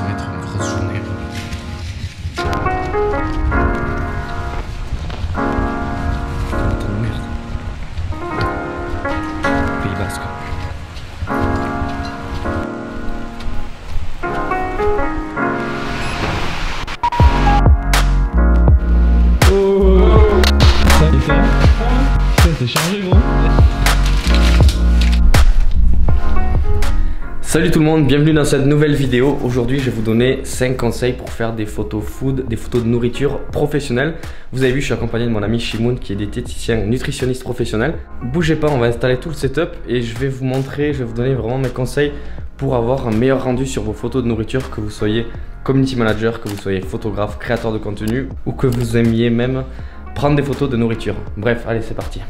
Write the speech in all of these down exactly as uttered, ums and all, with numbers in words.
va être une grosse journée. Putain de merde. Pays Basque. Oh, ça y est fait. Putain, c'est chargé gros. Salut tout le monde, bienvenue dans cette nouvelle vidéo. Aujourd'hui je vais vous donner cinq conseils pour faire des photos food, des photos de nourriture professionnelles. Vous avez vu, je suis accompagné de mon ami Shimoun qui est diététicien nutritionniste professionnel. Bougez pas, on va installer tout le setup et je vais vous montrer, je vais vous donner vraiment mes conseils pour avoir un meilleur rendu sur vos photos de nourriture, que vous soyez community manager, que vous soyez photographe, créateur de contenu ou que vous aimiez même prendre des photos de nourriture. Bref, allez c'est parti.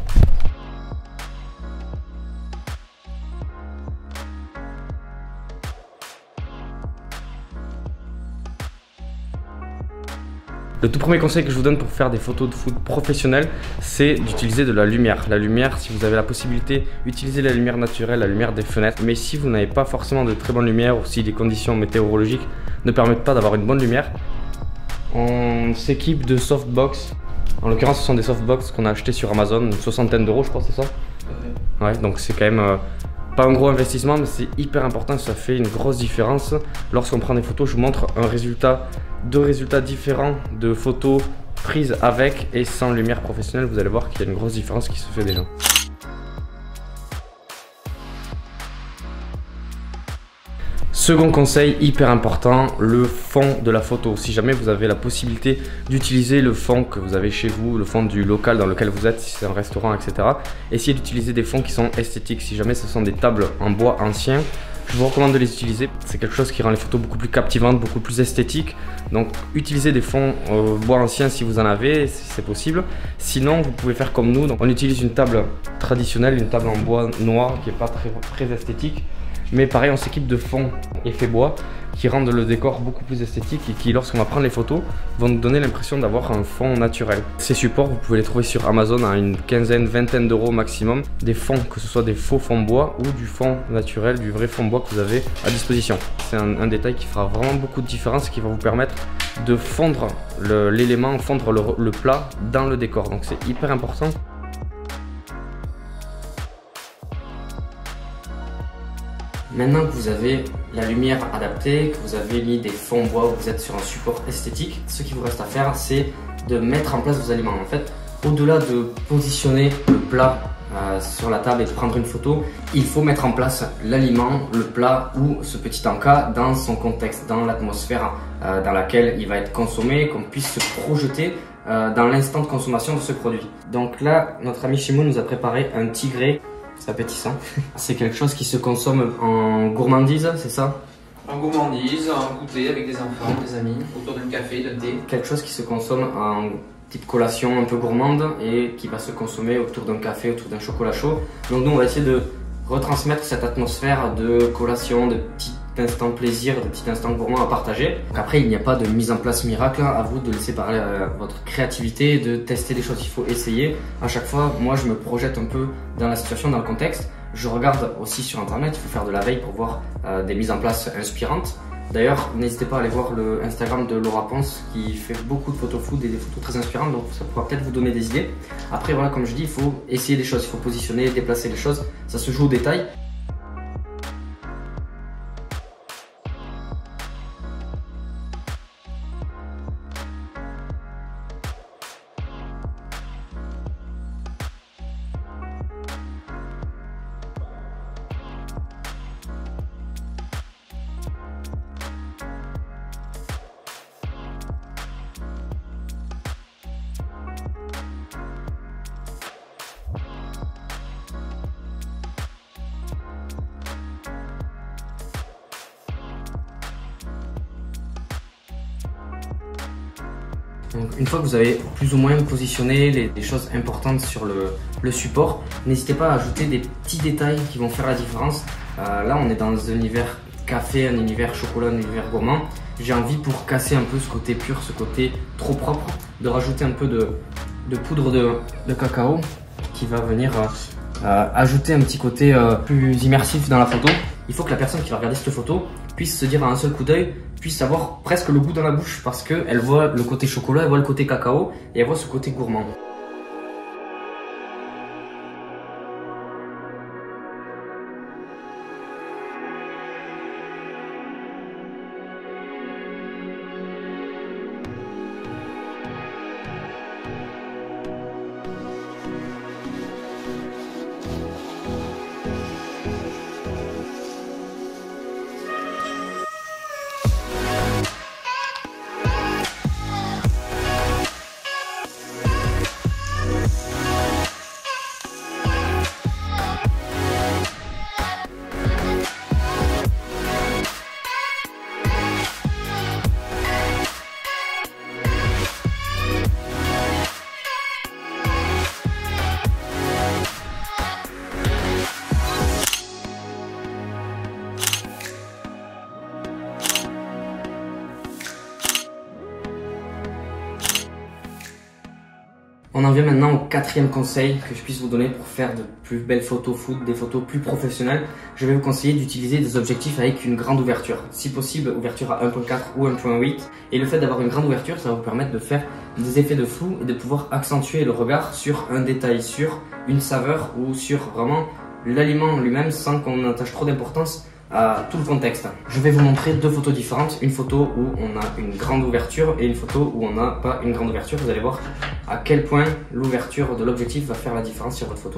Le tout premier conseil que je vous donne pour faire des photos de food professionnelles, c'est d'utiliser de la lumière. La lumière, si vous avez la possibilité, utilisez la lumière naturelle, la lumière des fenêtres. Mais si vous n'avez pas forcément de très bonne lumière ou si les conditions météorologiques ne permettent pas d'avoir une bonne lumière, on s'équipe de softbox. En l'occurrence, ce sont des softbox qu'on a acheté sur Amazon, une soixantaine d'euros, je pense, c'est ça? Ouais, donc c'est quand même euh, pas un gros investissement, mais c'est hyper important. Ça fait une grosse différence. Lorsqu'on prend des photos, je vous montre un résultat. Deux résultats différents de photos prises avec et sans lumière professionnelle. Vous allez voir qu'il y a une grosse différence qui se fait déjà. Second conseil hyper important, le fond de la photo. Si jamais vous avez la possibilité d'utiliser le fond que vous avez chez vous, le fond du local dans lequel vous êtes, si c'est un restaurant, et cetera. Essayez d'utiliser des fonds qui sont esthétiques. Si jamais ce sont des tables en bois ancien, je vous recommande de les utiliser. C'est quelque chose qui rend les photos beaucoup plus captivantes, beaucoup plus esthétiques. Donc utilisez des fonds euh, bois anciens si vous en avez, si c'est possible. Sinon, vous pouvez faire comme nous. Donc, on utilise une table traditionnelle, une table en bois noir qui n'est pas très, très esthétique. Mais pareil, on s'équipe de fonds effet bois qui rendent le décor beaucoup plus esthétique et qui, lorsqu'on va prendre les photos, vont nous donner l'impression d'avoir un fond naturel. Ces supports, vous pouvez les trouver sur Amazon à une quinzaine, vingtaine d'euros maximum. Des fonds, que ce soit des faux fonds bois ou du fond naturel, du vrai fond bois que vous avez à disposition. C'est un, un détail qui fera vraiment beaucoup de différence et qui va vous permettre de fondre l'élément, fondre le, le plat dans le décor. Donc c'est hyper important. Maintenant que vous avez la lumière adaptée, que vous avez mis des fonds bois, que vous êtes sur un support esthétique, ce qui vous reste à faire, c'est de mettre en place vos aliments. En fait, au-delà de positionner le plat euh, sur la table et de prendre une photo, il faut mettre en place l'aliment, le plat ou ce petit encas dans son contexte, dans l'atmosphère euh, dans laquelle il va être consommé, qu'on puisse se projeter euh, dans l'instant de consommation de ce produit. Donc là, notre ami Shimoun nous a préparé un tigré. C'est appétissant. C'est quelque chose qui se consomme en gourmandise, c'est ça? En gourmandise, en goûter avec des enfants, des amis, autour d'un café, d'un thé. Quelque chose qui se consomme en petite collation un peu gourmande et qui va se consommer autour d'un café, autour d'un chocolat chaud. Donc nous on va essayer de retransmettre cette atmosphère de collation, de petit instant plaisir, de petit instant gourmand à partager. Donc après il n'y a pas de mise en place miracle, à vous de laisser parler euh, votre créativité, de tester des choses, il faut essayer. À chaque fois, moi je me projette un peu dans la situation, dans le contexte. Je regarde aussi sur internet, il faut faire de la veille pour voir euh, des mises en place inspirantes. D'ailleurs, n'hésitez pas à aller voir le Instagram de Laura Ponce qui fait beaucoup de photos food et des photos très inspirantes, donc ça pourra peut-être vous donner des idées. Après voilà, comme je dis, il faut essayer des choses, il faut positionner, déplacer les choses, ça se joue au détail. Donc, une fois que vous avez plus ou moins positionné les, les choses importantes sur le, le support, n'hésitez pas à ajouter des petits détails qui vont faire la différence. Euh, là, on est dans un univers café, un univers chocolat, un univers gourmand. J'ai envie, pour casser un peu ce côté pur, ce côté trop propre, de rajouter un peu de, de poudre de, de cacao qui va venir euh, euh, ajouter un petit côté euh, plus immersif dans la photo. Il faut que la personne qui va regarder cette photo puisse se dire à un seul coup d'œil, puisse avoir presque le goût dans la bouche parce qu'elle voit le côté chocolat, elle voit le côté cacao et elle voit ce côté gourmand. On en vient maintenant au quatrième conseil que je puisse vous donner pour faire de plus belles photos food, des photos plus professionnelles. Je vais vous conseiller d'utiliser des objectifs avec une grande ouverture. Si possible, ouverture à un point quatre ou un point huit. Et le fait d'avoir une grande ouverture, ça va vous permettre de faire des effets de flou et de pouvoir accentuer le regard sur un détail, sur une saveur ou sur vraiment l'aliment lui-même sans qu'on attache trop d'importance à tout le contexte. Je vais vous montrer deux photos différentes, une photo où on a une grande ouverture et une photo où on n'a pas une grande ouverture. Vous allez voir à quel point l'ouverture de l'objectif va faire la différence sur votre photo.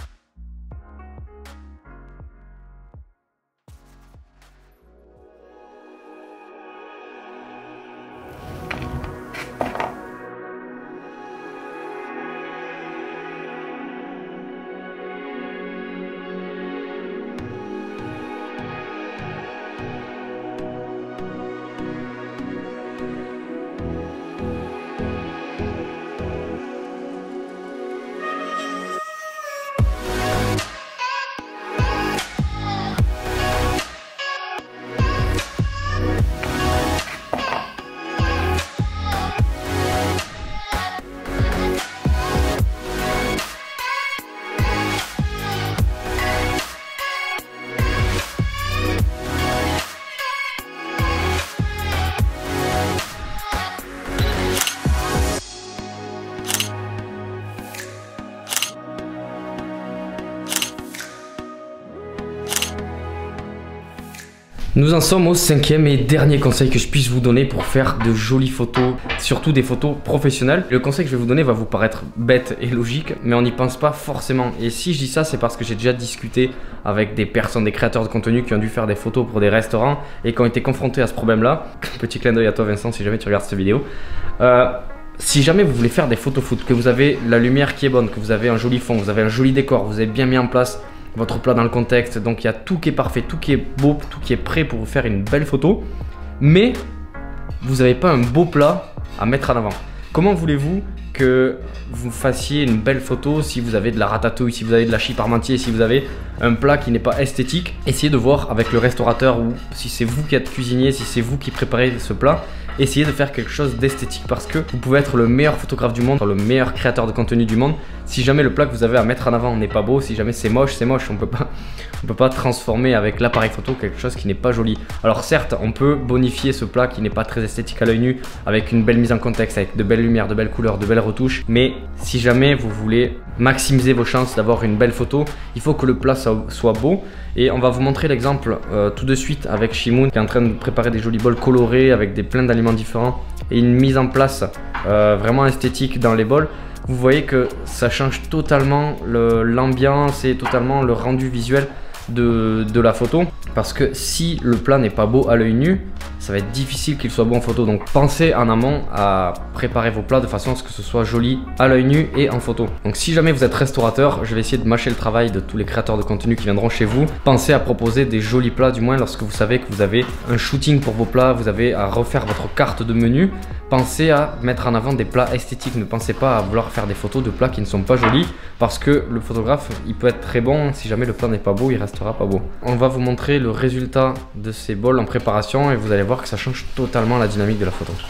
Nous en sommes au cinquième et dernier conseil que je puisse vous donner pour faire de jolies photos, surtout des photos professionnelles. Le conseil que je vais vous donner va vous paraître bête et logique, mais on n'y pense pas forcément. Et si je dis ça, c'est parce que j'ai déjà discuté avec des personnes, des créateurs de contenu qui ont dû faire des photos pour des restaurants et qui ont été confrontés à ce problème-là. Petit clin d'œil à toi Vincent si jamais tu regardes cette vidéo. Euh, Si jamais vous voulez faire des photos food, que vous avez la lumière qui est bonne, que vous avez un joli fond, vous avez un joli décor, vous avez bien mis en place votre plat dans le contexte, donc il y a tout qui est parfait, tout qui est beau, tout qui est prêt pour vous faire une belle photo, mais vous n'avez pas un beau plat à mettre en avant. Comment voulez-vous que vous fassiez une belle photo si vous avez de la ratatouille, si vous avez de la chie parmentier, si vous avez un plat qui n'est pas esthétique? Essayez de voir avec le restaurateur ou si c'est vous qui êtes cuisinier, si c'est vous qui préparez ce plat, essayez de faire quelque chose d'esthétique parce que vous pouvez être le meilleur photographe du monde, le meilleur créateur de contenu du monde. Si jamais le plat que vous avez à mettre en avant n'est pas beau, si jamais c'est moche, c'est moche. On peut pas, on peut pas transformer avec l'appareil photo quelque chose qui n'est pas joli. Alors certes, on peut bonifier ce plat qui n'est pas très esthétique à l'œil nu avec une belle mise en contexte, avec de belles lumières, de belles couleurs, de belles retouches. Mais si jamais vous voulez maximiser vos chances d'avoir une belle photo, il faut que le plat soit beau. Et on va vous montrer l'exemple euh, tout de suite avec Shimoon qui est en train de préparer des jolis bols colorés avec des plein d'aliments différents et une mise en place euh, vraiment esthétique dans les bols. Vous voyez que ça change totalement l'ambiance et totalement le rendu visuel de, de la photo. Parce que si le plat n'est pas beau à l'œil nu, ça va être difficile qu'il soit beau en photo. Donc pensez en amont à préparer vos plats de façon à ce que ce soit joli à l'œil nu et en photo. Donc si jamais vous êtes restaurateur, je vais essayer de mâcher le travail de tous les créateurs de contenu qui viendront chez vous. Pensez à proposer des jolis plats, du moins lorsque vous savez que vous avez un shooting pour vos plats, vous avez à refaire votre carte de menu. Pensez à mettre en avant des plats esthétiques. Ne pensez pas à vouloir faire des photos de plats qui ne sont pas jolis parce que le photographe, il peut être très bon. Si jamais le plat n'est pas beau, il restera pas beau. On va vous montrer le résultat de ces bols en préparation et vous allez voir que ça change totalement la dynamique de la photo.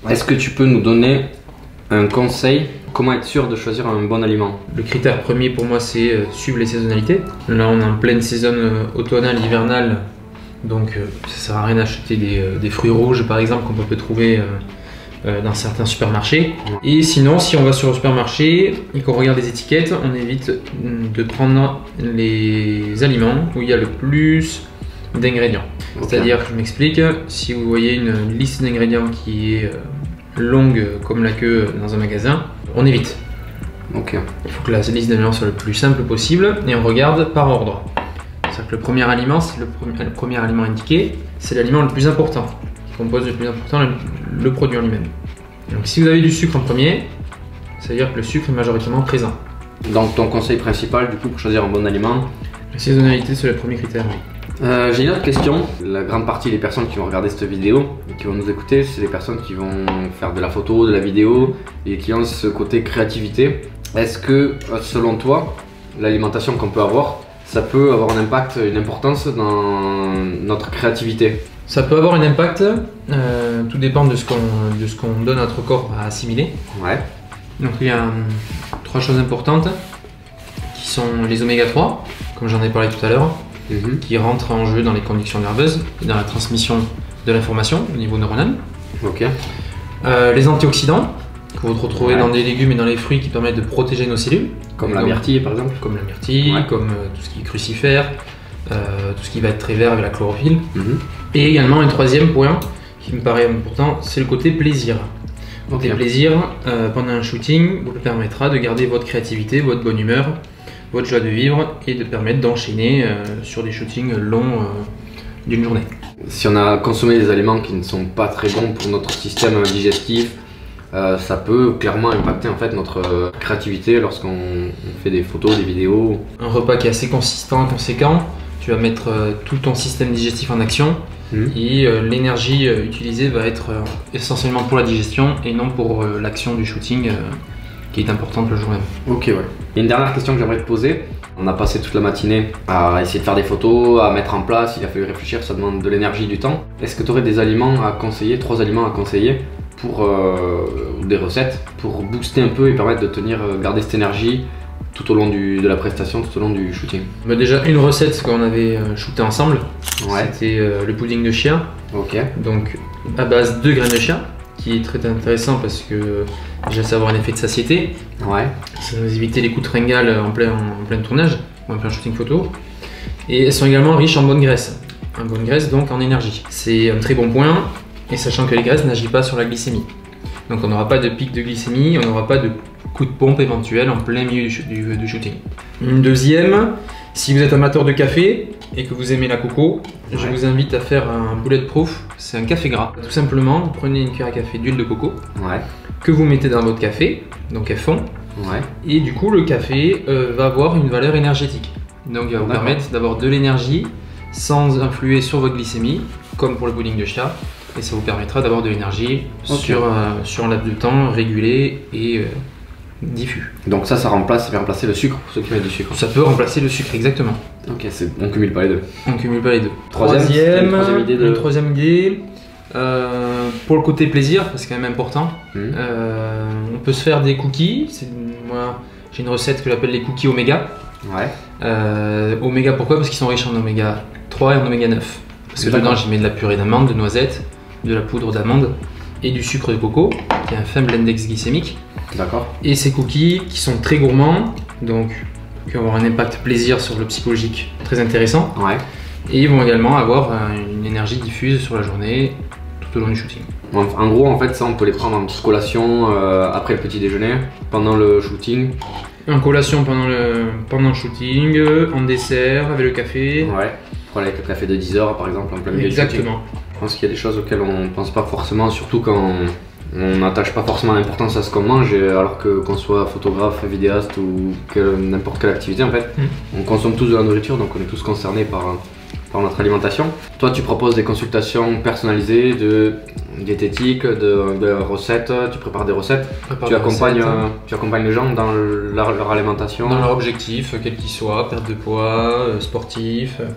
Est-ce que tu peux nous donner un conseil? Comment être sûr de choisir un bon aliment? Le critère premier pour moi, c'est euh, suivre les saisonnalités. Là, on est en pleine saison euh, automnale, hivernale, donc euh, ça sert à rien d'acheter des, euh, des fruits rouges par exemple qu'on peut trouver euh, euh, dans certains supermarchés. Et sinon, si on va sur le supermarché et qu'on regarde les étiquettes, on évite de prendre les aliments où il y a le plus d'ingrédients. Okay. C'est-à-dire, je m'explique, si vous voyez une liste d'ingrédients qui est euh, longue comme la queue dans un magasin, on évite. Okay. Il faut que la liste d'ingrédients soit le plus simple possible et on regarde par ordre. C'est-à-dire que le premier aliment, c'est le, pre le premier aliment indiqué, c'est l'aliment le plus important, qui compose le plus important le, le produit en lui-même. Donc si vous avez du sucre en premier, ça veut dire que le sucre est majoritairement présent. Donc ton conseil principal du coup pour choisir un bon aliment? La saisonnalité, c'est le premier critère, oui. Euh, J'ai une autre question. La grande partie des personnes qui vont regarder cette vidéo et qui vont nous écouter, c'est des personnes qui vont faire de la photo, de la vidéo et qui ont ce côté créativité. Est-ce que, selon toi, l'alimentation qu'on peut avoir, ça peut avoir un impact, une importance dans notre créativité? Ça peut avoir un impact, euh, tout dépend de ce qu'on de ce qu'on donne à notre corps à assimiler. Ouais. Donc il y a hum, trois choses importantes qui sont les oméga trois, comme j'en ai parlé tout à l'heure. Mmh. Qui rentre en jeu dans les conductions nerveuses et dans la transmission de l'information au niveau neuronal. Okay. Euh, les antioxydants que vous retrouvez ouais. dans des légumes et dans les fruits qui permettent de protéger nos cellules. Comme la myrtille par exemple. Comme la myrtille, ouais. comme euh, tout ce qui est crucifère, euh, tout ce qui va être très vert avec la chlorophylle. Mmh. Et également un troisième point qui me paraît important, c'est le côté plaisir. Le côté okay. plaisir euh, pendant un shooting vous permettra de garder votre créativité, votre bonne humeur, votre joie de vivre et de permettre d'enchaîner euh, sur des shootings longs euh, d'une journée. Si on a consommé des aliments qui ne sont pas très bons pour notre système digestif, euh, ça peut clairement impacter en fait notre euh, créativité lorsqu'on fait des photos, des vidéos. Un repas qui est assez consistant, conséquent, tu vas mettre euh, tout ton système digestif en action mmh. et euh, l'énergie euh, utilisée va être euh, essentiellement pour la digestion et non pour euh, l'action du shooting. Euh, qui est importante le jour même. Ok, ouais. Et une dernière question que j'aimerais te poser. On a passé toute la matinée à essayer de faire des photos, à mettre en place, il a fallu réfléchir, ça demande de l'énergie, du temps. Est-ce que tu aurais des aliments à conseiller, trois aliments à conseiller pour euh, des recettes pour booster un peu et permettre de tenir, garder cette énergie tout au long du, de la prestation, tout au long du shooting? Bah déjà une recette qu'on avait shooté ensemble, ouais. C'était euh, le pudding de chien. Ok. Donc à base de graines de chien, qui est très intéressant parce que déjà ça va avoir un effet de satiété. Ouais. Ça va nous éviter les coups de fringale en plein, en plein tournage ou en plein shooting photo. Et elles sont également riches en bonne graisse. En bonne graisse donc en énergie. C'est un très bon point, et sachant que les graisses n'agissent pas sur la glycémie. Donc on n'aura pas de pic de glycémie, on n'aura pas de coup de pompe éventuel en plein milieu du, du, du shooting. Une deuxième, si vous êtes amateur de café et que vous aimez la coco, ouais. je vous invite à faire un bulletproof, c'est un café gras. Tout simplement, vous prenez une cuillère à café d'huile de coco, ouais. que vous mettez dans votre café, donc elle fond, ouais. et du coup le café euh, va avoir une valeur énergétique. Donc il va vous permettre d'avoir de l'énergie sans influer sur votre glycémie, comme pour le pudding de chia, et ça vous permettra d'avoir de l'énergie okay. sur, euh, sur un laps de temps régulé et euh, diffus. Donc ça, ça remplace, ça peut remplacer le sucre pour ceux qui mettent du sucre. Ça peut remplacer le sucre, exactement. Ok, on cumule pas les deux. On cumule pas les deux. Troisième, troisième, troisième idée de... Une troisième idée, euh, pour le côté plaisir, c'est quand même important. Mmh. Euh, on peut se faire des cookies. Moi, j'ai une recette que j'appelle les cookies oméga. Ouais. Euh, oméga, pourquoi? Parce qu'ils sont riches en oméga trois et en oméga neuf. Parce que dedans, j'y mets de la purée d'amande, de noisettes, de la poudre d'amande et du sucre de coco, qui a un faible index glycémique. D'accord. Et ces cookies qui sont très gourmands, donc qui vont avoir un impact plaisir sur le psychologique très intéressant. Ouais. Et ils vont également avoir une énergie diffuse sur la journée tout au long du shooting. En gros, en fait, ça on peut les prendre en petite collation euh, après le petit déjeuner, pendant le shooting. En collation pendant le, pendant le shooting, en dessert, avec le café. Ouais, pour aller avec le café de dix heures par exemple, en plein milieu du shooting. Exactement. Je pense qu'il y a des choses auxquelles on ne pense pas forcément, surtout quand on n'attache pas forcément l'importance à ce qu'on mange, alors que qu'on soit photographe, vidéaste ou n'importe quelle activité en fait, mmh. on consomme tous de la nourriture, donc on est tous concernés par, par notre alimentation. Toi, tu proposes des consultations personnalisées de diététique, de, de recettes, tu prépares des recettes, tu accompagnes, euh, tu accompagnes les gens dans leur, leur alimentation. Dans leur objectif, quel qu'il soit, perte de poids, euh, sportif,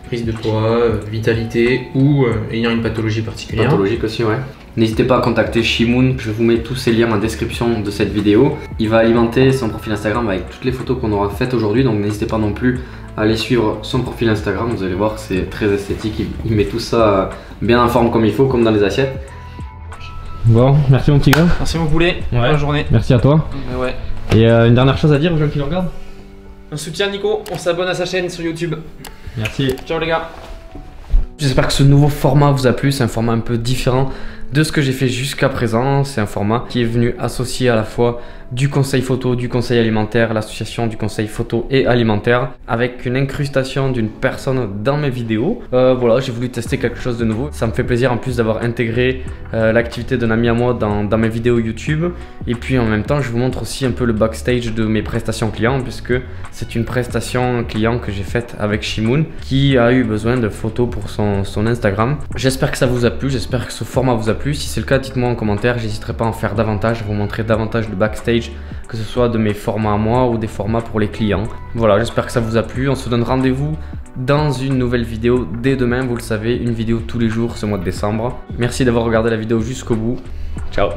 prise de poids, euh, vitalité ou euh, ayant une pathologie particulière. Pathologique aussi, ouais. N'hésitez pas à contacter Shimoun, je vous mets tous ces liens en description de cette vidéo. Il va alimenter son profil Instagram avec toutes les photos qu'on aura faites aujourd'hui, donc n'hésitez pas non plus à aller suivre son profil Instagram, vous allez voir que c'est très esthétique, il, il met tout ça bien en forme comme il faut, comme dans les assiettes. Bon, merci mon petit gars. Merci mon poulet, ouais. Bonne journée. Merci à toi. Euh, ouais. Et euh, une dernière chose à dire aux gens qui le regardent? On soutient Nico, on s'abonne à sa chaîne sur YouTube. Merci. Ciao les gars. J'espère que ce nouveau format vous a plu, c'est un format un peu différent de ce que j'ai fait jusqu'à présent. C'est un format qui est venu associer à la fois du conseil photo, du conseil alimentaire, l'association du conseil photo et alimentaire, avec une incrustation d'une personne dans mes vidéos. Euh, voilà, j'ai voulu tester quelque chose de nouveau. Ça me fait plaisir en plus d'avoir intégré euh, l'activité d'un ami à moi dans, dans mes vidéos YouTube. Et puis en même temps, je vous montre aussi un peu le backstage de mes prestations clients, puisque c'est une prestation client que j'ai faite avec Shimoun, qui a eu besoin de photos pour son, son Instagram. J'espère que ça vous a plu, j'espère que ce format vous a plu. Si c'est le cas, dites-moi en commentaire, j'hésiterai pas à en faire davantage, à vous montrer davantage de backstage, que ce soit de mes formats à moi ou des formats pour les clients. Voilà, j'espère que ça vous a plu. On se donne rendez-vous dans une nouvelle vidéo dès demain, vous le savez, une vidéo tous les jours ce mois de décembre. Merci d'avoir regardé la vidéo jusqu'au bout. Ciao.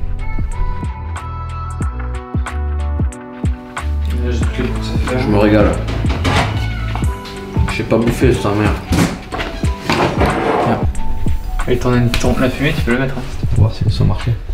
Je me régale. J'ai pas bouffé ça, merde. Et t'en as une, la fumée, tu peux le mettre. Hein. On va voir si ça marchait.